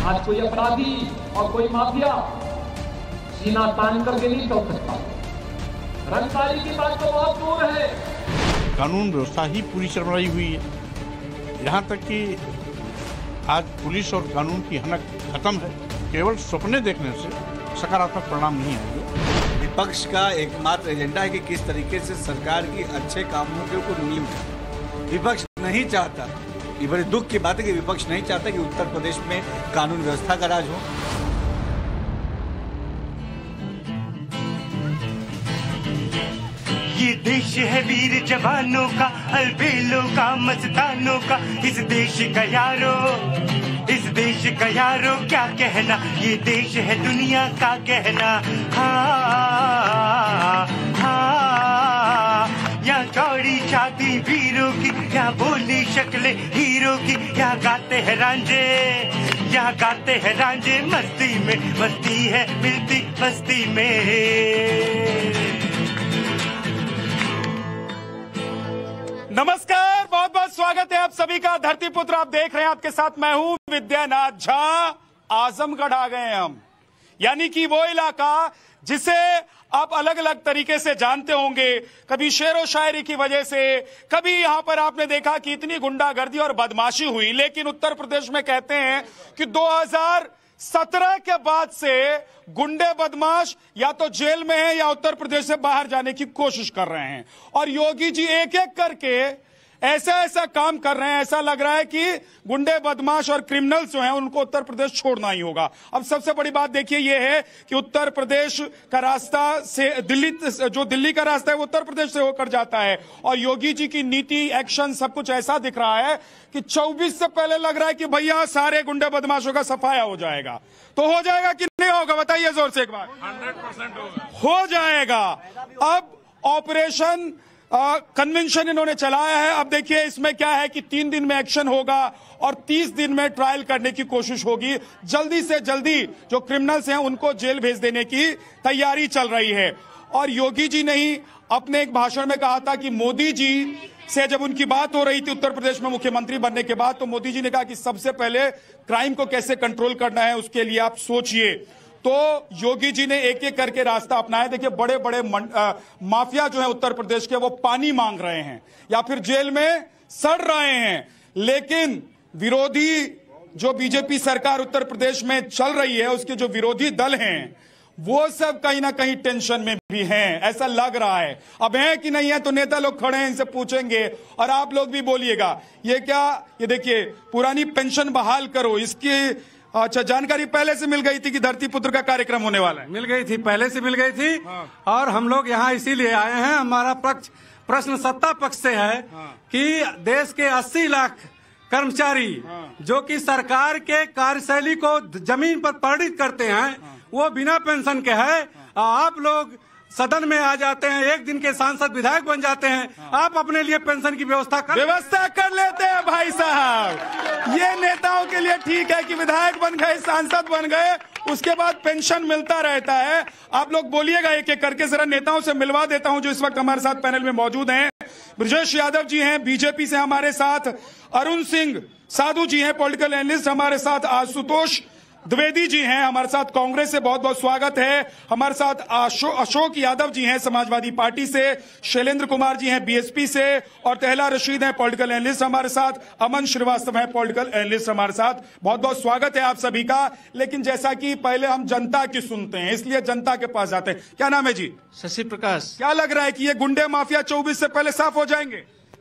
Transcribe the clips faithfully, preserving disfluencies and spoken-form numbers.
आज कोई अपराधी और कोई माफिया सीना तान करके नहीं चल सकता। रंगदारी की बात तो बहुत दूर है। कानून व्यवस्था ही पूरी चरमराई हुई है। यहाँ तक कि आज पुलिस और कानून की हनक खत्म है। केवल सपने देखने से सकारात्मक परिणाम नहीं आएंगे। विपक्ष का एकमात्र एजेंडा है कि किस तरीके से सरकार की अच्छे कामों के ऊपर नींव है। विपक्ष नहीं चाहता, ये बड़े दुख की बात है कि विपक्ष नहीं चाहता कि उत्तर प्रदेश में कानून व्यवस्था का राज हो। ये देश है वीर जवानों का, अलबेलों का, मस्तानों का। इस देश का यारो, इस देश का यारो क्या कहना, ये देश है दुनिया का कहना। हाँ हाँ, यहाँ चौड़ी छाती वीरों की, यहाँ बोली शक्लें हीरो की, यहाँ गाते हैं रांझे, यहाँ गाते हैं रांझे। मस्ती में मस्ती है मिलती मस्ती में। नमस्कार, बहुत बहुत स्वागत है आप सभी का। धरती पुत्र आप देख रहे हैं, आपके साथ मैं हूं विद्यानाथ झा। आजमगढ़ आ गए हैं हम, यानी कि वो इलाका जिसे आप अलग अलग तरीके से जानते होंगे। कभी शेरो शायरी की वजह से, कभी यहां पर आपने देखा कि इतनी गुंडागर्दी और बदमाशी हुई। लेकिन उत्तर प्रदेश में कहते हैं कि दो हज़ार सत्रह के बाद से गुंडे बदमाश या तो जेल में हैं या उत्तर प्रदेश से बाहर जाने की कोशिश कर रहे हैं। और योगी जी एक एक करके ऐसा ऐसा काम कर रहे हैं, ऐसा लग रहा है कि गुंडे बदमाश और क्रिमिनल्स जो हैं उनको उत्तर प्रदेश छोड़ना ही होगा। अब सबसे बड़ी बात देखिए ये है कि उत्तर प्रदेश का रास्ता से दिल्ली, जो दिल्ली का रास्ता है वो उत्तर प्रदेश से होकर जाता है। और योगी जी की नीति, एक्शन, सब कुछ ऐसा दिख रहा है कि चौबीस से पहले लग रहा है कि भैया सारे गुंडे बदमाशों का सफाया हो जाएगा। तो हो जाएगा कि नहीं होगा, बताइए जोर से एक बार। हंड्रेड परसेंट होगा, हो जाएगा। अब ऑपरेशन कन्वेंशन इन्होंने चलाया है। अब देखिए इसमें क्या है कि तीन दिन में एक्शन होगा और तीस दिन में ट्रायल करने की कोशिश होगी। जल्दी से जल्दी जो क्रिमिनल्स हैं उनको जेल भेज देने की तैयारी चल रही है। और योगी जी ने ही अपने एक भाषण में कहा था कि मोदी जी से जब उनकी बात हो रही थी उत्तर प्रदेश में मुख्यमंत्री बनने के बाद, तो मोदी जी ने कहा कि सबसे पहले क्राइम को कैसे कंट्रोल करना है उसके लिए आप सोचिए। तो योगी जी ने एक एक करके रास्ता अपनाया। देखिए बड़े बड़े आ, माफिया जो है उत्तर प्रदेश के, वो पानी मांग रहे हैं या फिर जेल में सड़ रहे हैं। लेकिन विरोधी जो बीजेपी सरकार उत्तर प्रदेश में चल रही है, उसके जो विरोधी दल हैं वो सब कहीं ना कहीं टेंशन में भी हैं, ऐसा लग रहा है। अब है कि नहीं है तो नेता लोग खड़े हैं, इनसे पूछेंगे और आप लोग भी बोलिएगा। ये क्या, ये देखिए पुरानी पेंशन बहाल करो, इसकी अच्छा जानकारी पहले से मिल गई थी कि धरती पुत्र का कार्यक्रम होने वाला है? मिल गई थी, पहले से मिल गई थी। हाँ। और हम लोग यहाँ इसीलिए आए हैं। हमारा पक्ष प्रश्न सत्ता पक्ष से है। हाँ। कि देश के अस्सी लाख कर्मचारी हाँ। जो कि सरकार के कार्यशैली को जमीन पर परिणित करते हैं, हाँ। वो बिना पेंशन के है। हाँ। आप लोग सदन में आ जाते हैं, एक दिन के सांसद विधायक बन जाते हैं। हाँ। आप अपने लिए पेंशन की व्यवस्था कर व्यवस्था कर लेते हैं भाई साहब। ये नेताओं के लिए ठीक है कि विधायक बन गए, सांसद बन गए, उसके बाद पेंशन मिलता रहता है। आप लोग बोलिएगा एक एक करके। जरा नेताओं से मिलवा देता हूं जो इस वक्त हमारे साथ पैनल में मौजूद हैं। ब्रजेश यादव जी हैं बीजेपी से हमारे साथ, अरुण सिंह साधु जी हैं पॉलिटिकल एनालिस्ट हमारे साथ, आशुतोष द्विवेदी जी हैं हमारे साथ कांग्रेस से, बहुत बहुत स्वागत है। हमारे साथ अशो, अशोक यादव जी हैं समाजवादी पार्टी से, शैलेंद्र कुमार जी हैं बीएसपी से, और तहला रशीद हैं पॉलिटिकल एनालिस्ट हमारे साथ, अमन श्रीवास्तव हैं पॉलिटिकल एनालिस्ट हमारे साथ। बहुत बहुत स्वागत है आप सभी का। लेकिन जैसा कि पहले हम जनता की सुनते हैं, इसलिए जनता के पास जाते हैं। क्या नाम है जी? शशि प्रकाश। क्या लग रहा है कि ये गुंडे माफिया चौबीस से पहले साफ हो जाएंगे?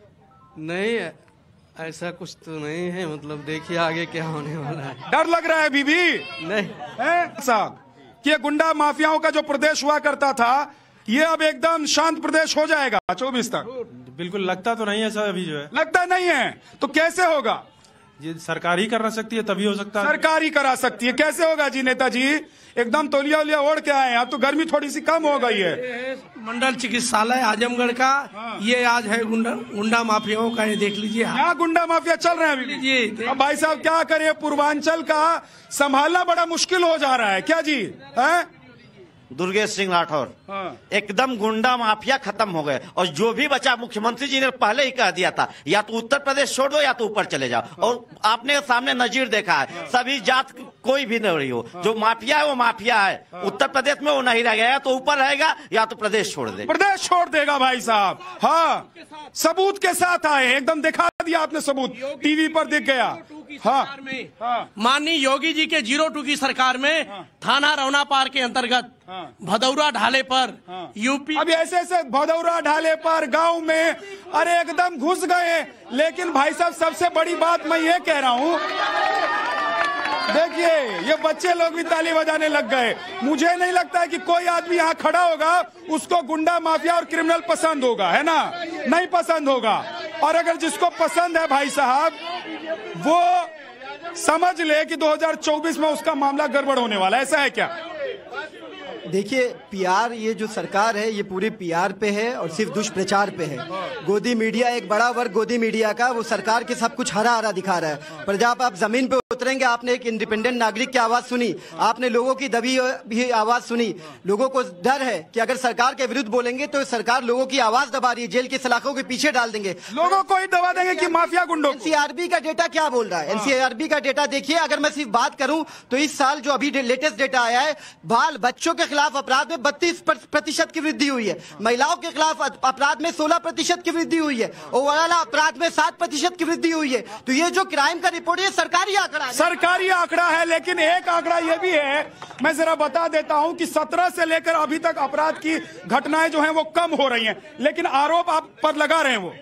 नहीं, ऐसा कुछ तो नहीं है। मतलब देखिए आगे क्या होने वाला है। डर लग रहा है अभी भी? नहीं है साहब कि ये गुंडा माफियाओं का जो प्रदेश हुआ करता था, ये अब एकदम शांत प्रदेश हो जाएगा चौबीस तक? बिल्कुल लगता तो नहीं है सर, अभी जो है लगता नहीं है। तो कैसे होगा? ये सरकार ही करना सकती है, तभी हो सकता है। सरकार ही करा सकती है, कैसे होगा जी? नेताजी एकदम तौलिया उलिया ओढ़ के आए, अब तो गर्मी थोड़ी सी कम हो गई है। मंडल चिकित्सालय आजमगढ़ का हाँ। ये आज है गुंडा गुंडा माफियाओं का, ये देख लीजिए। यहाँ गुंडा माफिया चल रहे हैं अभी जी। अब भाई साहब क्या करे, पूर्वांचल का संभालना बड़ा मुश्किल हो जा रहा है क्या जी? है दुर्गेश सिंह राठौर। हाँ। एकदम गुंडा माफिया खत्म हो गए, और जो भी बचा मुख्यमंत्री जी ने पहले ही कह दिया था, या तो उत्तर प्रदेश छोड़ दो या तो ऊपर चले जाओ। और आपने सामने नजीर देखा है, सभी जात कोई भी नहीं हो, जो माफिया है वो माफिया है। उत्तर प्रदेश में वो नहीं रह गया, तो ऊपर रहेगा या तो प्रदेश छोड़ देगा। प्रदेश छोड़ देगा भाई साहब। हाँ, सबूत के साथ आए, एकदम दिखा दिया आपने सबूत, टीवी पर दिख गया। हाँ, हाँ। माननीय योगी जी के जीरो टू की सरकार में हाँ। थाना रौना पार के अंतर्गत हाँ। भदौरा ढाले पर हाँ। यूपी अभी ऐसे ऐसे भदौरा ढाले पर गांव में अरे एकदम घुस गए। लेकिन भाई साहब सबसे बड़ी बात मैं ये कह रहा हूँ, देखिए ये बच्चे लोग भी ताली बजाने लग गए। मुझे नहीं लगता है कि कोई आदमी यहाँ खड़ा होगा उसको गुंडा माफिया और क्रिमिनल पसंद होगा, है ना? नहीं पसंद होगा। और अगर जिसको पसंद है भाई साहब, वो समझ ले कि दो हज़ार चौबीस में उसका मामला गड़बड़ होने वाला है। ऐसा है क्या? देखिए, पीआर, ये जो सरकार है ये पूरे पीआर पे है और सिर्फ दुष्प्रचार पे है। गोदी मीडिया, एक बड़ा वर्ग गोदी मीडिया का, वो सरकार के सब कुछ हरा हरा दिखा रहा है। पर जब आप जमीन पे उतरेंगे, आपने एक इंडिपेंडेंट नागरिक की आवाज सुनी, आपने लोगों की दबी भी आवाज सुनी। लोगों को डर है कि अगर सरकार के विरुद्ध बोलेंगे तो सरकार लोगों की आवाज दबा रही है, जेल की सलाखों के पीछे डाल देंगे। लोगों को ही दबा देंगे कि माफिया गुंडों। एनसीआरबी का डेटा क्या बोल रहा है? एनसीआरबी का डेटा देखिए, अगर मैं सिर्फ बात करूं तो इस साल जो अभी लेटेस्ट डेटा आया है, बाल बच्चों के खिलाफ अपराध में बत्तीस प्रतिशत की वृद्धि हुई है, महिलाओं के खिलाफ अपराध में सोलह प्रतिशत की वृद्धि हुई है, ओवरऑल अपराध में सात प्रतिशत की वृद्धि हुई है। तो ये जो क्राइम का रिपोर्ट है सरकारी आंकड़ा है, सरकारी आंकड़ा है। लेकिन एक आंकड़ा ये भी है, मैं जरा बता देता हूं कि सत्रह से लेकर अभी तक अपराध की घटनाएं जो हैं वो कम हो रही हैं, लेकिन आरोप आप पर लगा रहे हैं वो।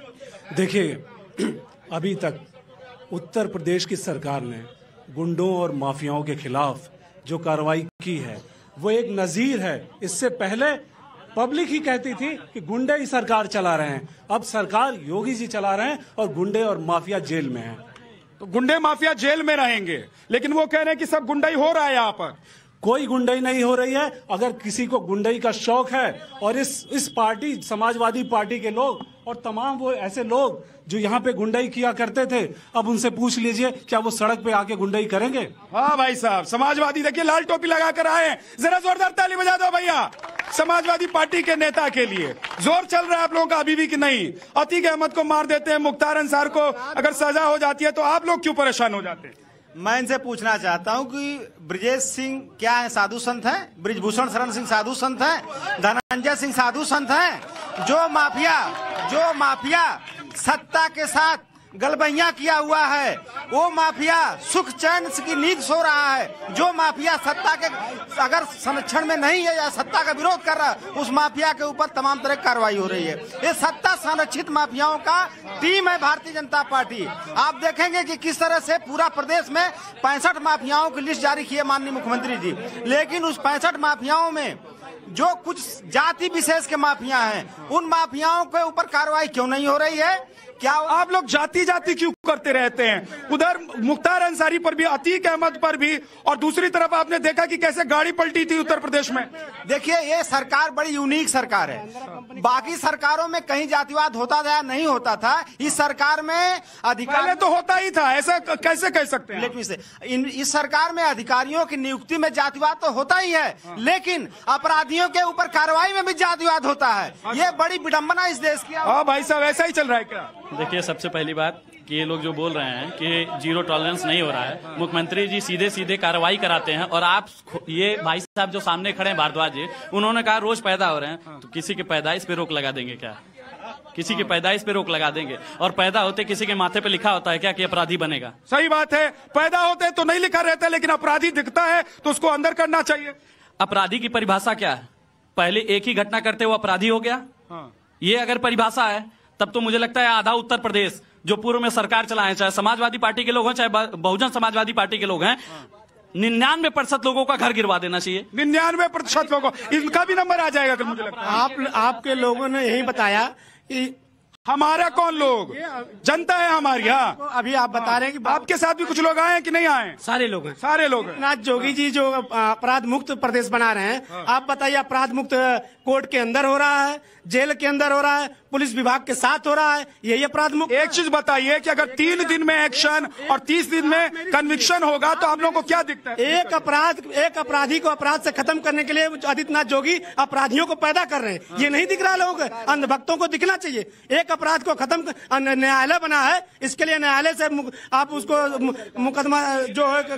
देखिए, अभी तक उत्तर प्रदेश की सरकार ने गुंडों और माफियाओं के खिलाफ जो कार्रवाई की है वो एक नजीर है। इससे पहले पब्लिक ही कहती थी कि गुंडे ही सरकार चला रहे हैं, अब सरकार योगी जी चला रहे हैं और गुंडे और माफिया जेल में हैं। तो गुंडे माफिया जेल में रहेंगे, लेकिन वो कह रहे हैं कि सब गुंडाई हो रहा है यहाँ पर। कोई गुंडई नहीं हो रही है। अगर किसी को गुंडई का शौक है, और इस इस पार्टी, समाजवादी पार्टी के लोग और तमाम वो ऐसे लोग जो यहाँ पे गुंडई किया करते थे, अब उनसे पूछ लीजिए क्या वो सड़क पे आके गुंडई करेंगे? हाँ भाई साहब, समाजवादी देखिए लाल टोपी लगा कर आए, जरा जोरदार ताली बजा दो भैया समाजवादी पार्टी के नेता के लिए। जोर चल रहा है आप लोगों का अभी भी कि नहीं? अतीक अहमद को मार देते हैं, मुख्तार अंसार को अगर सजा हो जाती है तो आप लोग क्यों परेशान हो जाते हैं? मैं इनसे पूछना चाहता हूं कि ब्रजेश सिंह क्या है, साधु संत हैं? ब्रिजभूषण शरण सिंह साधु संत हैं? धनंजय सिंह साधु संत हैं? जो माफिया जो माफिया सत्ता के साथ गलबैया किया हुआ है, वो माफिया सुख चैन की नींद सो रहा है। जो माफिया सत्ता के अगर संरक्षण में नहीं है या सत्ता का विरोध कर रहा है, उस माफिया के ऊपर तमाम तरह की कार्रवाई हो रही है। ये सत्ता संरक्षित माफियाओं का टीम है भारतीय जनता पार्टी। आप देखेंगे कि किस तरह से पूरा प्रदेश में पैंसठ माफियाओं की लिस्ट जारी की है माननीय मुख्यमंत्री जी, लेकिन उस पैंसठ माफियाओं में जो कुछ जाति विशेष के माफिया हैं, उन माफियाओं के ऊपर कार्रवाई क्यों नहीं हो रही है? क्या आप लोग जाति जाति क्यों करते रहते हैं? उधर मुख्तार अंसारी पर भी, अतीक अहमद पर भी, और दूसरी तरफ आपने देखा कि कैसे गाड़ी पलटी थी उत्तर प्रदेश में। देखिए, ये सरकार बड़ी यूनिक सरकार है। बाकी सरकारों में कहीं जातिवाद होता था, नहीं होता था। इस सरकार में अधिकार पहले तो होता ही था, ऐसा कैसे कह सकते हैं? लेकिन इस सरकार में अधिकारियों की नियुक्ति में जातिवाद तो होता ही है, लेकिन अपराधियों के ऊपर कार्रवाई में भी जातिवाद होता है। ये बड़ी विडंबना इस देश की। हाँ भाई साहब, ऐसा ही चल रहा है क्या? देखिए, सबसे पहली बात कि ये लोग जो बोल रहे हैं कि जीरो टॉलरेंस नहीं हो रहा है, मुख्यमंत्री जी सीधे सीधे कार्रवाई कराते हैं, और आप ये भाई साहब जो सामने खड़े हैं भारद्वाज जी, उन्होंने कहा रोज पैदा हो रहे हैं, तो किसी के पैदाइश पे रोक लगा देंगे क्या? किसी की पैदाइश पे रोक लगा देंगे? और पैदा होते किसी के माथे पे लिखा होता है क्या कि अपराधी बनेगा? सही बात है, पैदा होते तो नहीं लिखा रहता, लेकिन अपराधी दिखता है तो उसको अंदर करना चाहिए। अपराधी की परिभाषा क्या है? पहले एक ही घटना करते वो अपराधी हो गया? ये अगर परिभाषा है तब तो मुझे लगता है आधा उत्तर प्रदेश जो पूर्व में सरकार चलाए, चाहे समाजवादी पार्टी के लोग हैं चाहे बहुजन समाजवादी पार्टी के लोग हैं, निन्यानवे प्रतिशत लोगों का घर गिरवा देना चाहिए। निन्यानवे प्रतिशत लोगों, इनका भी नंबर आ जाएगा कि मुझे लगता है। आप आपके लोगों ने यही बताया कि हमारा कौन लोग, जनता है हमारी। हाँ, अभी आप बता रहे हैं कि आपके साथ भी कुछ लोग आए हैं कि नहीं आए? सारे लोग हैं, सारे लोग हैं। नाथ जोगी जी जो अपराध मुक्त प्रदेश बना रहे हैं, हाँ। आप बताइए, अपराध मुक्त कोर्ट के अंदर हो रहा है, जेल के अंदर हो रहा है, पुलिस विभाग के साथ हो रहा है, यही अपराध मुक्त। एक चीज बताइए कि अगर तीन दिन में एक्शन और तीस दिन में कन्विक्शन होगा तो आप लोगों को क्या दिखता है? एक अपराध एक अपराधी को अपराध से खत्म करने के लिए आदित्यनाथ जोगी अपराधियों को पैदा कर रहे हैं। ये नहीं दिख रहा लोगों को, अंधभक्तों को दिखना चाहिए। एक अपराध को खत्म न्यायालय बना है, इसके लिए न्यायालय से आप उसको मुकदमा जो है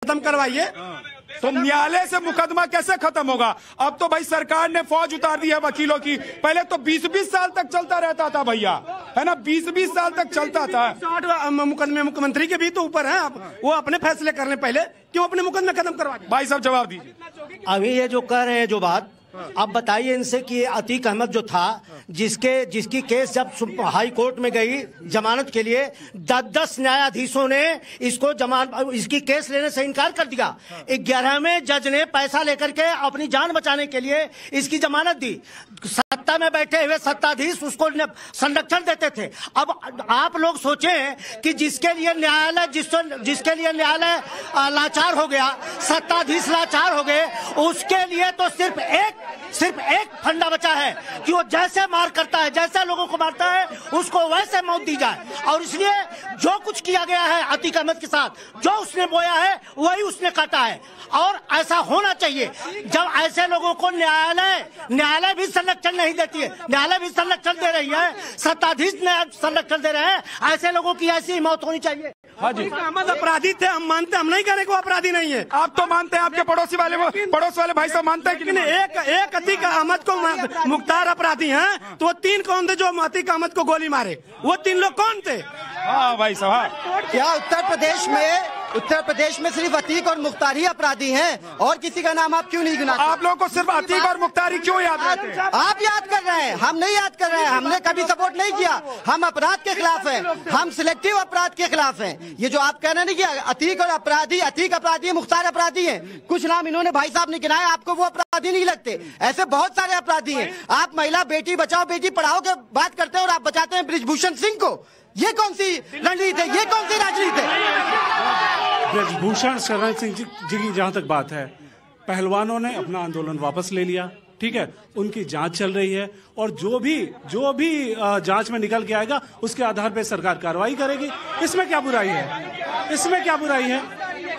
खत्म करवाइए। तो न्यायालय से मुकदमा कैसे खत्म होगा? अब तो भाई सरकार ने फौज उतार दी है वकीलों की। पहले तो बीस बीस साल तक चलता रहता था भैया, है ना, बीस बीस साल तक चलता था। साठ मुकदमे मुख्यमंत्री के भी तो ऊपर हैं, वो अपने फैसले कर लें पहले, क्यों अपने मुकदमे खत्म करवा दें? भाई साहब जवाब दीजिए। अभी ये जो कह रहे हैं जो बात, अब बताइए इनसे कि अतीक अहमद जो था, जिसके जिसकी केस जब हाई कोर्ट में गई जमानत के लिए, दस दस न्यायाधीशों ने इसको जमान इसकी केस लेने से इनकार कर दिया। ग्यारहवें जज ने पैसा लेकर के अपनी जान बचाने के लिए इसकी जमानत दी। सत्ता में बैठे हुए सत्ताधीश उसको संरक्षण देते थे। अब आप लोग सोचें कि जिसके लिए न्यायालय जिस जिसके लिए न्यायालय लाचार हो गया, सत्ताधीश लाचार हो गए, उसके लिए तो सिर्फ एक सिर्फ एक फंडा बचा है कि वो जैसे मार करता है, जैसे लोगों को मारता है, उसको वैसे मौत दी जाए। और इसलिए जो कुछ किया गया है अतीक अहमद के साथ, जो उसने बोया है वही उसने काटा है, और ऐसा होना चाहिए। जब ऐसे लोगों को न्यायालय न्यायालय भी संरक्षण नहीं देती है, न्यायालय भी संरक्षण दे रही है, सत्ताधीश ने संरक्षण दे रहे हैं, ऐसे लोगों की ऐसी मौत होनी चाहिए। हाँ जी, अहमद अपराधी थे, हम मानते, हम नहीं कह रहे कि वो अपराधी नहीं है। आप तो मानते हैं, आपके पड़ोसी वाले वो पड़ोस वाले भाई साहब मानते हैं कि नहीं? एक एक अतीक अहमद को मुख्तार अपराधी हैं, तो वो तीन कौन थे जो अतीक अहमद को गोली मारे? वो तीन लोग कौन थे? हाँ भाई साहब, क्या उत्तर प्रदेश में उत्तर प्रदेश में सिर्फ अतीक और मुख्तार ही अपराधी हैं, और किसी का नाम आप क्यों नहीं गिनाते? आप लोगों को सिर्फ अतीक और मुख्तारी क्यों याद रहते हैं? आप याद कर रहे हैं, हम नहीं याद कर रहे हैं। हमने कभी सपोर्ट नहीं किया, हम अपराध के खिलाफ हैं, हम सिलेक्टिव अपराध के खिलाफ हैं। ये जो आप कह रहे हैं कि अतीक और अपराधी, अतीक अपराधी है, मुख्तार अपराधी है, कुछ नाम इन्होंने भाई साहब ने गिनाए, आपको वो अपराधी नहीं लगते? ऐसे बहुत सारे अपराधी हैं। आप महिला बेटी बचाओ बेटी पढ़ाओ के बात करते हैं और आप बचाते हैं बृजभूषण सिंह को। ये कौन सी रणनीति है? ये कौन सी राजनीति है? बृजभूषण शरण सिंह जी की जहां तक बात है, पहलवानों ने अपना आंदोलन वापस ले लिया, ठीक है, उनकी जांच चल रही है, और जो भी जो भी जांच में निकल के आएगा उसके आधार पर सरकार कार्रवाई करेगी। इसमें क्या बुराई है? इसमें क्या बुराई है?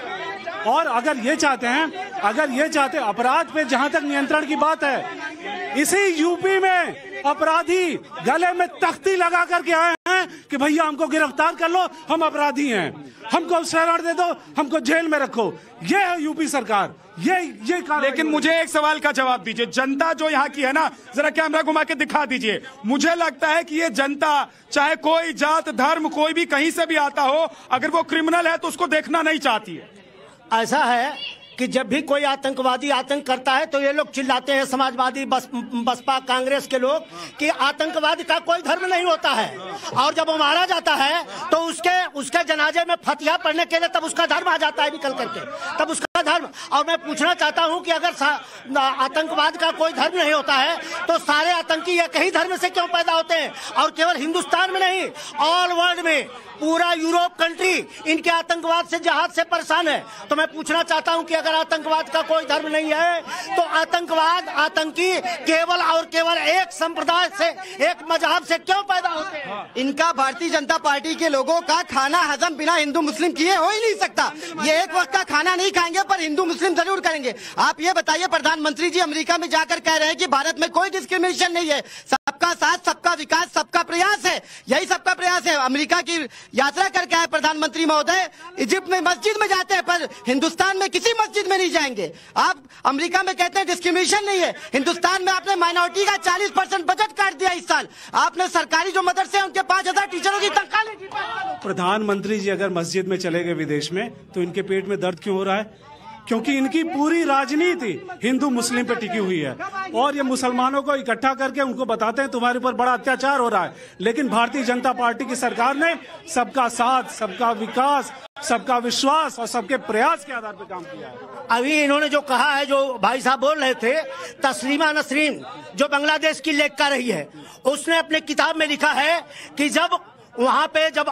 और अगर ये चाहते हैं अगर ये चाहते अपराध पे जहां तक नियंत्रण की बात है, इसी यूपी में अपराधी गले में तख्ती लगा करके आए हैं कि भैया हमको गिरफ्तार कर लो, हम अपराधी हैं, हमको शरण दे दो, हमको जेल में रखो। ये है यूपी सरकार, ये ये लेकिन मुझे एक सवाल का जवाब दीजिए। जनता जो यहाँ की है ना, जरा कैमरा घुमा के दिखा दीजिए। मुझे लगता है कि ये जनता, चाहे कोई जात धर्म कोई भी कहीं से भी आता हो, अगर वो क्रिमिनल है तो उसको देखना नहीं चाहती है। ऐसा है कि जब भी कोई आतंकवादी आतंक करता है तो ये लोग चिल्लाते हैं, समाजवादी बस, बसपा कांग्रेस के लोग, कि आतंकवादी का कोई धर्म नहीं होता है, और जब वो मारा जाता है तो उसके उसके जनाजे में फतिहा पढ़ने के लिए तब उसका धर्म आ जाता है निकल करके, तब उसका धर्म। और मैं पूछना चाहता हूं कि अगर आतंकवाद का कोई धर्म नहीं होता है तो सारे आतंकी एक ही धर्म से क्यों पैदा होते हैं? और केवल हिंदुस्तान में नहीं, ऑल वर्ल्ड में, पूरा यूरोप कंट्री इनके आतंकवाद से जहाज से परेशान है। तो मैं पूछना चाहता हूं कि अगर आतंकवाद का कोई धर्म नहीं है तो आतंकवाद आतंकी केवल और केवल एक संप्रदाय से, एक मजहब से क्यों पैदा होते हैं? इनका भारतीय जनता पार्टी के लोगों का खाना हजम बिना हिंदू मुस्लिम किए हो ही नहीं सकता। ये एक वक्त का खाना नहीं खाएंगे पर हिंदू मुस्लिम जरूर करेंगे। आप ये बताइए, प्रधानमंत्री जी अमेरिका में जाकर कह रहे हैं कि भारत में कोई डिस्क्रिमिनेशन नहीं है, सबका साथ, सबका विकास, सबका प्रयास है। यही सबका प्रयास है। अमेरिका की यात्रा करके आए प्रधानमंत्री महोदय, इजिप्ट में मस्जिद में जाते हैं पर हिंदुस्तान में किसी मस्जिद में नहीं जाएंगे। आप अमेरिका में कहते हैं डिस्क्रिमिनेशन नहीं है, हिंदुस्तान में आपने माइनॉरिटी का चालीस परसेंट बजट काट दिया इस साल। आपने सरकारी जो मदरसे हैं उनके पांच हजार टीचरों की तनख्वाह नहीं दी। प्रधानमंत्री जी अगर मस्जिद में चले गए विदेश में तो इनके पेट में दर्द क्यों हो रहा है? क्योंकि इनकी पूरी राजनीति हिंदू मुस्लिम पे टिकी हुई है, और ये मुसलमानों को इकट्ठा करके उनको बताते हैं तुम्हारे ऊपर बड़ा अत्याचार हो रहा है। लेकिन भारतीय जनता पार्टी की सरकार ने सबका साथ, सबका विकास, सबका विश्वास और सबके प्रयास के आधार पर काम किया है। अभी इन्होंने जो कहा है, जो भाई साहब बोल रहे थे, तस्लीमा नसरीन जो बांग्लादेश की लेखिका रही है, उसने अपने किताब में लिखा है कि जब वहां पे जब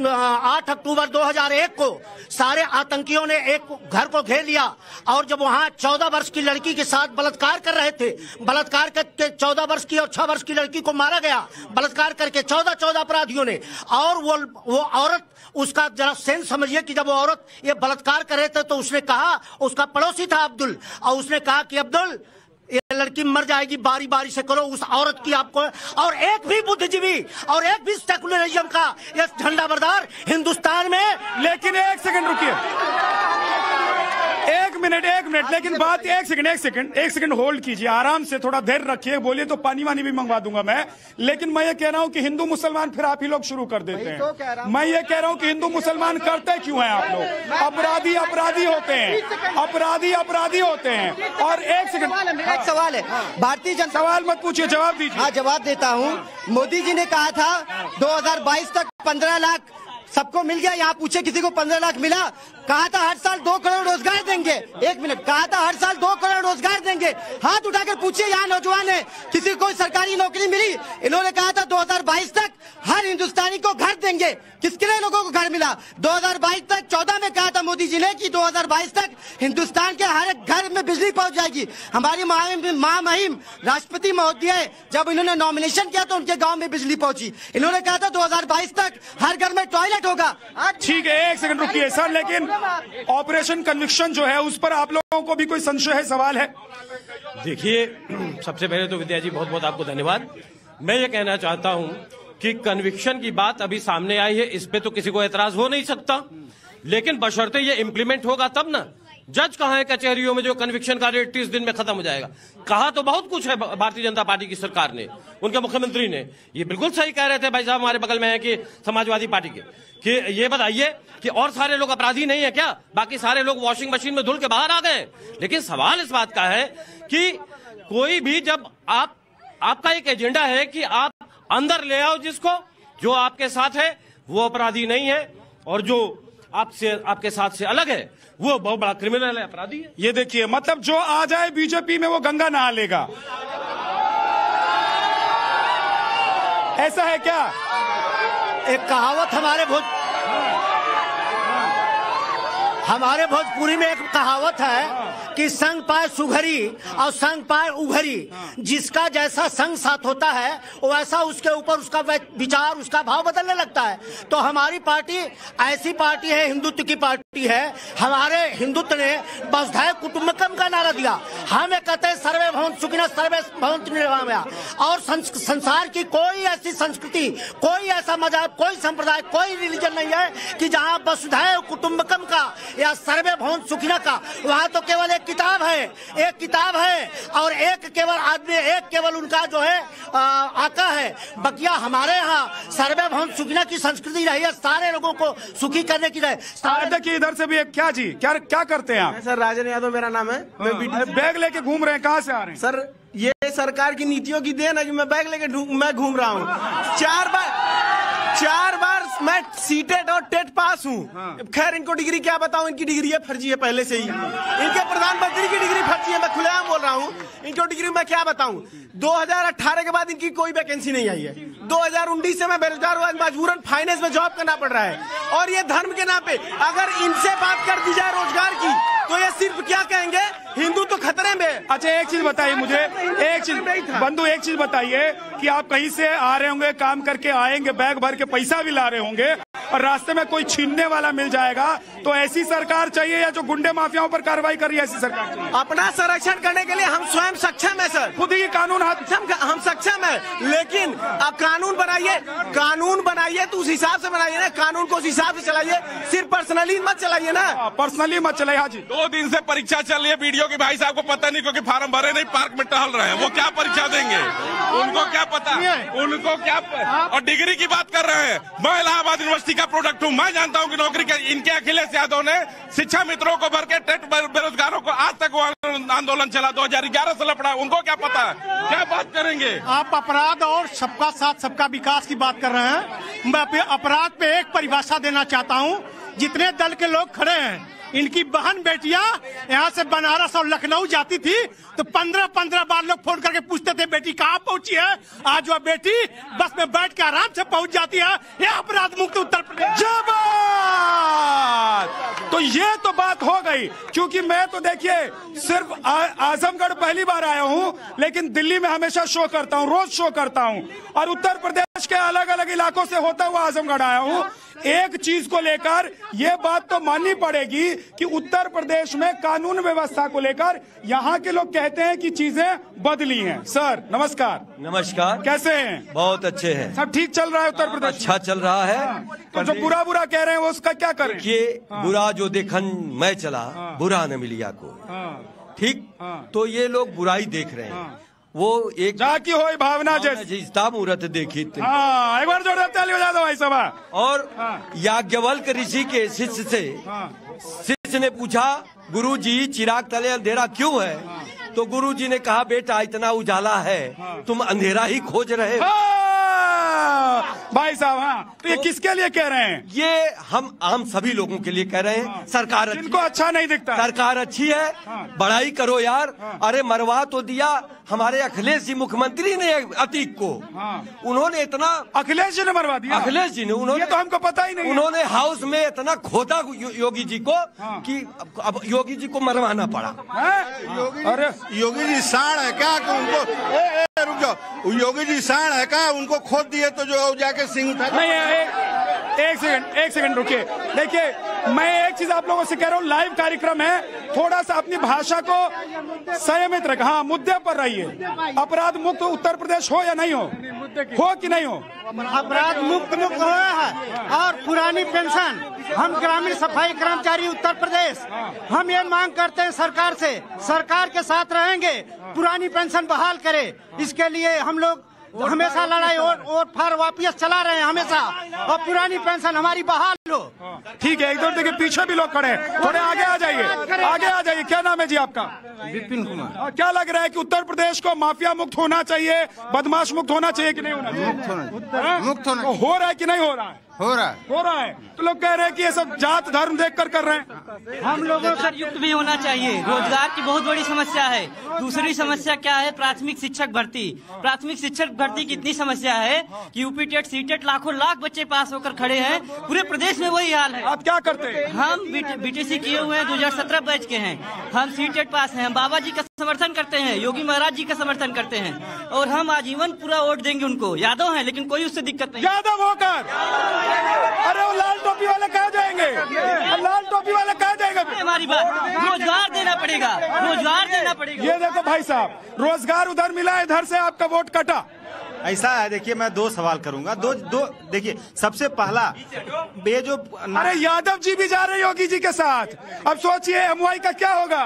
आठ अक्टूबर दो हज़ार एक को सारे आतंकियों ने एक घर को घेर लिया और जब वहां चौदह वर्ष की लड़की के साथ बलात्कार कर रहे थे, बलात्कार करके चौदह वर्ष की और छह वर्ष की लड़की को मारा गया, बलात्कार करके चौदह चौदह अपराधियों ने। और वो वो औरत, उसका जरा सेंस समझिए कि जब वो औरत ये बलात्कार कर रहे थे तो उसने कहा, उसका पड़ोसी था अब्दुल, और उसने कहा कि अब्दुल ये लड़की मर जाएगी, बारी बारी से करो। उस औरत की आपको, और एक भी बुद्धिजीवी और एक भी सेकुलरिज्म का ये झंडा बरदार हिंदुस्तान में। लेकिन एक सेकंड रुकिए, मिनट एक मिनट लेकिन बात एक सेकंड एक सेकंड एक सेकंड होल्ड कीजिए, आराम से थोड़ा धैर्य रखिए, बोलिए तो पानी वानी भी मंगवा दूंगा मैं। लेकिन मैं ये कह रहा हूं कि हिंदू मुसलमान फिर आप ही लोग शुरू कर देते हैं। मैं ये कह रहा हूं कि हिंदू मुसलमान करते क्यों हैं आप लोग? अपराधी अपराधी होते हैं, अपराधी अपराधी होते हैं। और एक सेकंड एक सवाल है, भारतीय जनता सवाल मत पूछिए, जवाब दीजिए। हाँ जवाब देता हूँ। मोदी जी ने कहा था दो हज़ार बाईस तक पंद्रह लाख सबको मिल गया। यहाँ पूछे किसी को पंद्रह लाख मिला? कहा था हर साल दो करोड़ रोजगार देंगे। एक मिनट, कहा था हर साल दो करोड़ रोजगार देंगे। हाथ उठाकर पूछिए यहाँ नौजवान है, किसी को सरकारी नौकरी मिली? इन्होंने कहा था दो हज़ार बाईस तक हर हिंदुस्तानी को घर देंगे। किसके लिए लोगों को घर मिला? दो हज़ार बाईस तक चौदह में कहा था मोदी जी ने कि दो हज़ार बाईस तक हिंदुस्तान के हर एक घर में बिजली पहुंच जाएगी। हमारी मां महिम राष्ट्रपति महोदय जब इन्होंने नॉमिनेशन किया तो उनके गांव में बिजली पहुंची। इन्होंने कहा था दो हज़ार बाईस तक हर घर में टॉयलेट होगा। ठीक है, एक सेकंड रुकिए सर, लेकिन ऑपरेशन कन्विक्शन जो है उस पर आप लोगों को भी कोई संशय है, सवाल है? देखिए, सबसे पहले तो विद्या जी बहुत बहुत आपको धन्यवाद। मैं ये कहना चाहता हूं कि कन्विक्शन की बात अभी सामने आई है, इस पे तो किसी को एतराज हो नहीं सकता, लेकिन बशर्ते ये इंप्लीमेंट होगा तब ना। जज कहाँ है कचहरियों में जो कन्विक्शन का रेट तीस दिन में खत्म हो जाएगा? कहा तो बहुत कुछ है भारतीय जनता पार्टी की सरकार ने, उनके मुख्यमंत्री ने। ये बिल्कुल सही कह रहे थे भाई साहब हमारे बगल में है कि समाजवादी पार्टी के, कि ये बताइए कि और सारे लोग अपराधी नहीं है क्या? बाकी सारे लोग वॉशिंग मशीन में धुल के बाहर आ गए। लेकिन सवाल इस बात का है कि कोई भी, जब आप आपका एक एजेंडा है कि आप अंदर ले आओ जिसको, जो आपके साथ है वो अपराधी नहीं है, और जो आपसे आपके साथ से अलग है वो बहुत बड़ा क्रिमिनल है, अपराधी है। ये देखिए, मतलब जो आ जाए बीजेपी में वो गंगा नहा लेगा, ऐसा है क्या? एक कहावत हमारे भोज हमारे भोजपुरी में एक कहावत है कि संग पाए सुघरी और संग पाए उघरी। जिसका जैसा संग साथ होता है वैसा उसके ऊपर उसका विचार, उसका भाव बदलने लगता है। तो हमारी पार्टी ऐसी पार्टी है, हिंदुत्व की पार्टी है। हमारे हिंदुत्व ने वसुधैव कुटुंबकम का नारा दिया। हम ये कहते हैं सर्वे भवन्तु सुखिनः सर्वे भवन्तु निरामया। और संसार की कोई ऐसी संस्कृति, कोई ऐसा मजहब, कोई संप्रदाय, कोई रिलीजन नहीं है कि जहाँ वसुधैव कुटुंबकम का या सर्वे भवन्तु सुखिनः का, वहाँ तो केवल एक किताब है, एक किताब है और एक केवल आदमी, एक केवल उनका जो है आ, आका है। बकिया हमारे यहाँ सर्वे भवन्तु सुखिनः की संस्कृति रही है, सारे लोगों को सुखी करने की रहे। देखिए इधर से भी एक, क्या जी, क्या क्या करते हैं आप? सर राजन यादव मेरा नाम है। मैं बैग लेके घूम रहे हैं, कहाँ से आ रहे हैं? सर ये सरकार की नीतियों की देन है कि मैं बैग लेके मैं घूम रहा हूँ। चार बार चार बार मैं सीटेट और टेट पास हूँ। खैर इनको डिग्री क्या बताऊं, इनकी डिग्री है फर्जी है पहले से ही। इनके प्रधानमंत्री की डिग्री फर्जी है, मैं खुलेआम बोल रहा हूँ। इनको डिग्री मैं क्या बताऊं। दो हज़ार अठारह के बाद इनकी कोई वैकेंसी नहीं आई है। दो हज़ार उन्नीस से मैं बेरोजगार हुआ, मजबूरन फाइनेंस में जॉब करना पड़ रहा है। और ये धर्म के नाम पे अगर इनसे बात कर दी जाए रोजगार की तो ये सिर्फ क्या कहेंगे, हिंदू तो खतरे में। अच्छा एक चीज बताइए मुझे, एक चीज बंधु, एक चीज बताइए कि आप कहीं से आ रहे होंगे, काम करके आएंगे, बैग भर के पैसा भी ला रहे होंगे और रास्ते में कोई छीनने वाला मिल जाएगा, तो ऐसी सरकार चाहिए या जो गुंडे माफियाओं पर कार्रवाई कर रही है ऐसी सरकार चाहिए? अपना संरक्षण करने के लिए हम स्वयं सक्षम है सर, खुद ही कानून हाथ हम सक्षम है। लेकिन अब कानून बनाइए, कानून बनाइए तो उस हिसाब से बनाइए ना, कानून को उस हिसाब से चलाइए, सिर्फ पर्सनली मत चलाइए ना। पर्सनली मत चलाइए। हाँ जी, दो दिन से परीक्षा चल रही है वीडियो की, भाई साहब को पता नहीं क्योंकि फार्म भरे नहीं, पार्क में टहल रहे हैं, वो क्या परीक्षा देंगे, उनको क्या पता, उनको क्या। और डिग्री की बात कर रहे हैं, मैं इलाहाबाद यूनिवर्सिटी का प्रोडक्ट हूँ, मैं जानता हूँ कि नौकरी के इनके अखिलेश यादव ने शिक्षा मित्रों को भर के टेट बेरोजगारों को, आज तक वो आंदोलन चला, दो हजार ग्यारह से लपड़ा, उनको क्या पता है, क्या बात करेंगे आप? अपराध और सबका साथ सबका विकास की बात कर रहे हैं। मैं अपराध पे एक परिभाषा देना चाहता हूँ। जितने दल के लोग खड़े हैं, इनकी बहन बेटियां यहाँ से बनारस और लखनऊ जाती थी तो पंद्रह पंद्रह बार लोग फोन करके पूछते थे बेटी कहाँ पहुंची है। आज वह बेटी बस में बैठ के आराम से पहुंच जाती है। यह अपराध मुक्त उत्तर प्रदेश। तो ये तो बात हो गई, क्योंकि मैं तो देखिए सिर्फ आजमगढ़ पहली बार आया हूँ, लेकिन दिल्ली में हमेशा शो करता हूँ, रोज शो करता हूँ, और उत्तर प्रदेश देश के अलग अलग इलाकों से होता हुआ आजमगढ़ आया हूँ। एक चीज को लेकर ये बात तो माननी पड़ेगी कि उत्तर प्रदेश में कानून व्यवस्था को लेकर यहाँ के लोग कहते हैं कि चीजें बदली हैं। सर नमस्कार। नमस्कार। कैसे हैं? बहुत अच्छे हैं। सब ठीक चल रहा है उत्तर प्रदेश? अच्छा चल रहा है। हाँ। तो जो बुरा बुरा कह रहे हैं वो उसका क्या करें? देखिए हाँ। बुरा जो देखन मैं चला हाँ। बुरा न मिलिया को हाँ। ठीक हाँ। तो ये लोग बुराई देख रहे हैं हाँ। वो एक जाकी हो भावना जैसी मुहूर्त देखी हाँ, एक बार जोरदार ताली बजा दो भाई सभा। और हाँ। याज्ञवल्क्य ऋषि के शिष्य से हाँ। शिष्य ने पूछा गुरुजी चिराग तले अंधेरा क्यों है हाँ। तो गुरुजी ने कहा बेटा इतना उजाला है हाँ। तुम अंधेरा ही खोज रहे हो हाँ। भाई साहब हाँ तो ये तो किसके लिए कह रहे हैं? ये हम आम सभी लोगों के लिए कह रहे हैं हाँ। सरकार जिनको अच्छा नहीं दिखता सरकार अच्छी है हाँ। बढ़ाई करो यार हाँ। अरे मरवा तो दिया हमारे अखिलेश जी मुख्यमंत्री ने अतीक को हाँ। उन्होंने इतना अखिलेश जी ने मरवा दिया अखिलेश जी ने उन्होंने ये तो हमको पता ही नहीं उन्होंने हाउस में इतना खोदा योगी जी को हाँ। कि अब योगी जी को मरवाना पड़ा अरे योगी जी साण है क्या कि उनको ए, ए, रुक जाओ योगी जी साण है क्या उनको खोद दिए तो जो जाके सिंह उठा नहीं एक, एक सेकंड एक सेकंड रुकिए। देखिए मैं एक चीज आप लोगों से कह रहा हूँ लाइव कार्यक्रम है थोड़ा सा अपनी भाषा को संयमित रखें। हाँ मुद्दे पर रहिए। अपराध मुक्त उत्तर प्रदेश हो या नहीं हो? हो कि नहीं हो? अपराध मुक्त मुक्त हो है और पुरानी पेंशन हम ग्रामीण सफाई कर्मचारी उत्तर प्रदेश हम ये मांग करते हैं सरकार से सरकार के साथ रहेंगे पुरानी पेंशन बहाल करे। इसके लिए हम लोग हमेशा लड़ाई और, और फार वापिस चला रहे हैं हमेशा और पुरानी पेंशन हमारी बहाल लो। ठीक है एकदम देखिए पीछे भी लोग खड़े हैं थोड़े आगे आ जाइए आगे आ जाइए। क्या नाम है जी आपका? विपिन कुमार। क्या लग रहा है कि उत्तर प्रदेश को माफिया मुक्त होना चाहिए बदमाश मुक्त होना चाहिए कि नहीं होना चाहिए? मुक्त होना मुक्त होना हो रहा है कि नहीं हो रहा है? हो रहा है हो रहा है। तो लोग कह रहे हैं कि ये सब जात धर्म देख कर कर रहे हैं। हम लोगों का युक्त भी होना चाहिए। रोजगार की बहुत बड़ी समस्या है। दूसरी समस्या क्या है? प्राथमिक शिक्षक भर्ती। प्राथमिक शिक्षक भर्ती की इतनी समस्या है कि यूपी टेट सी टेट लाखों लाख बच्चे पास होकर खड़े हैं। पूरे प्रदेश में वही हाल है। आप क्या करते हैं? हम बीटीसी किए हुए हैं दो हजार सत्रह बैच के हैं। हम सी टेट पास हैं। हम बाबा जी का समर्थन करते हैं योगी महाराज जी का समर्थन करते हैं और हम आजीवन पूरा वोट देंगे उनको। यादव है लेकिन कोई उससे दिक्कत नहीं। यादव होकर अरे वो लाल टोपी वाले कहाँ जाएंगे? लाल टोपी वाले कहाँ जाएंगे? हमारी बात रोजगार देना पड़ेगा रोजगार देना पड़ेगा। ये देखो भाई साहब रोजगार उधर मिला इधर से आपका वोट कटा। ऐसा है देखिए मैं दो सवाल करूंगा दो दो देखिए सबसे पहला ये जो अरे यादव जी भी जा रहे योगी जी के साथ। अब सोचिए एमवाई का क्या होगा?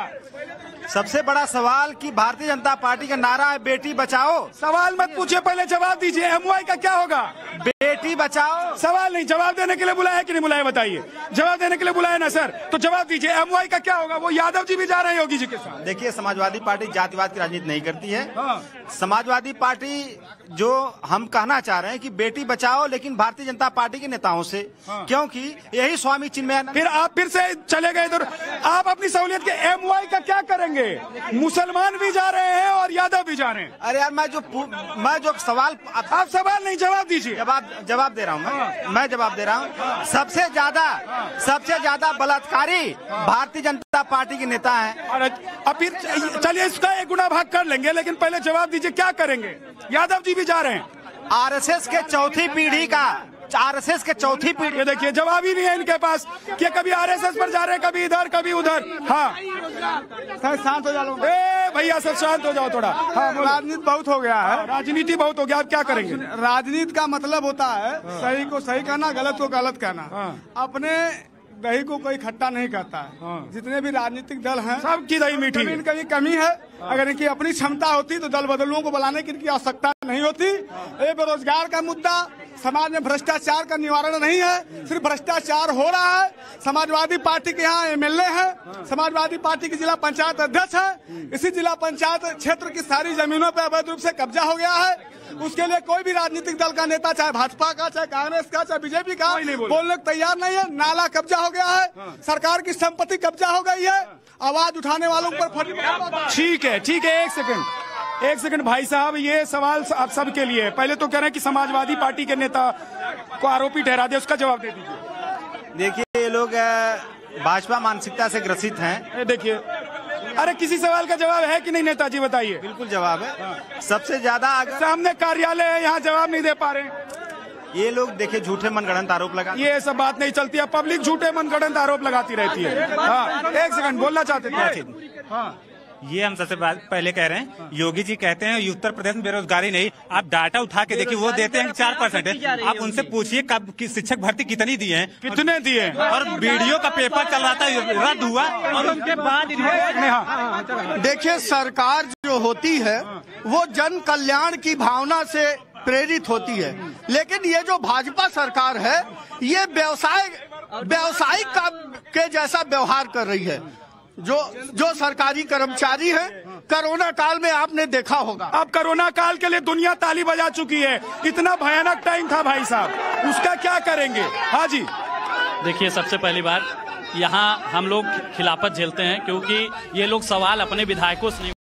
सबसे बड़ा सवाल कि भारतीय जनता पार्टी का नारा है बेटी बचाओ। सवाल मत पूछिए पहले जवाब दीजिए एमवाई का क्या होगा? बेटी बचाओ। सवाल नहीं जवाब देने के लिए बुलाया है कि नहीं बुलाया बताइए। जवाब देने के लिए बुलाया ना सर तो जवाब दीजिए एमवाई का क्या होगा? वो यादव जी भी जा रहे हैं योगी जी के साथ। देखिए समाजवादी पार्टी जातिवाद की राजनीति नहीं करती है हाँ। समाजवादी पार्टी जो हम कहना चाह रहे हैं कि बेटी बचाओ लेकिन भारतीय जनता पार्टी के नेताओं से हाँ। क्योंकि यही स्वामी चिन्मयानंद। फिर आप फिर से चले गए इधर। आप अपनी सहूलियत के एमवाई का क्या करेंगे? मुसलमान भी जा रहे हैं और यादव भी जा रहे हैं। अरे यार मैं जो मैं जो सवाल आप, आप सवाल नहीं जवाब दीजिए। जवाब जवाब दे रहा हूँ मैं हाँ। मैं जवाब दे रहा हूँ। सबसे ज्यादा सबसे ज्यादा बलात्कारी भारतीय जनता पार्टी के नेता हैं। और अब फिर चलिए इसका एक गुना भाग कर लेंगे लेकिन पहले जवाब दीजिए क्या करेंगे? यादव जी भी जा रहे हैं। आरएसएस के चौथी पीढ़ी का आरएसएस के चौथी पीढ़ी। देखिए जवाब ही नहीं है इनके पास कि कभी आरएसएस पर जा रहे हैं कभी इधर कभी उधर। हाँ शांत हो जाओ भैया सब शांत हो जाओ थोड़ा। हाँ राजनीति बहुत हो गया है। राजनीति बहुत हो गया आप क्या करेंगे? राजनीति का मतलब होता है सही को सही कहना गलत को गलत कहना। अपने दही को कोई खट्टा नहीं कहता है हाँ। जितने भी राजनीतिक दल हैं सबकी दही मीठी। इनकी कभी कमी है हाँ। अगर इनकी अपनी क्षमता होती तो दल बदलुओं को बुलाने की इनकी आवश्यकता नहीं होती हाँ। ये बेरोजगार का मुद्दा समाज में भ्रष्टाचार का निवारण नहीं है सिर्फ भ्रष्टाचार हो रहा है। समाजवादी पार्टी के यहाँ एमएलए है हाँ। समाजवादी पार्टी की जिला पंचायत अध्यक्ष है। इसी जिला पंचायत क्षेत्र की सारी जमीनों पर अवैध रूप से कब्जा हो गया है। उसके लिए कोई भी राजनीतिक दल का नेता चाहे भाजपा का चाहे कांग्रेस का चाहे बीजेपी का बोलने को तैयार नहीं है। नाला कब्जा हो गया है हाँ। सरकार की संपत्ति कब्जा हो गई है। आवाज उठाने वालों पर ठीक है ठीक है एक सेकंड एक सेकंड भाई साहब ये सवाल आप सबके लिए। पहले तो कह रहे हैं कि समाजवादी पार्टी के नेता को आरोपी ठहरा दे उसका जवाब दे दीजिए। देखिए ये लोग भाजपा मानसिकता से ग्रसित हैं। देखिए अरे किसी सवाल का जवाब है कि नहीं नेताजी बताइए। बिल्कुल जवाब है हाँ। सबसे ज्यादा सामने कार्यालय है यहाँ जवाब नहीं दे पा रहे। ये लोग देखे झूठे मनगढ़ंत आरोप लगा। ये सब बात नहीं चलती है, पब्लिक झूठे मनगढ़ंत आरोप लगाती रहती है। हाँ, एक सेकंड बोलना चाहते थे। हाँ, ये हम सबसे पहले कह रहे हैं, योगी जी कहते हैं उत्तर प्रदेश में बेरोजगारी नहीं, आप डाटा उठा के देखिए, वो देते हैं चार परसेंट है। आप उनसे पूछिए कब की शिक्षक भर्ती कितनी दिए हैं, कितने दिए हैं, और वीडियो का पेपर चल रहा था रद्द हुआ और उनके बाद। देखिए, सरकार जो होती है वो जन कल्याण की भावना से प्रेरित होती है, लेकिन ये जो भाजपा सरकार है ये व्यवसाय व्यवसायिक का के जैसा व्यवहार कर रही है। जो जो सरकारी कर्मचारी हैं, कोरोना काल में आपने देखा होगा। अब कोरोना काल के लिए दुनिया ताली बजा चुकी है, इतना भयानक टाइम था भाई साहब, उसका क्या करेंगे? हाँ जी, देखिए सबसे पहली बात, यहाँ हम लोग खिलाफत झेलते हैं क्योंकि ये लोग सवाल अपने विधायकों से नहीं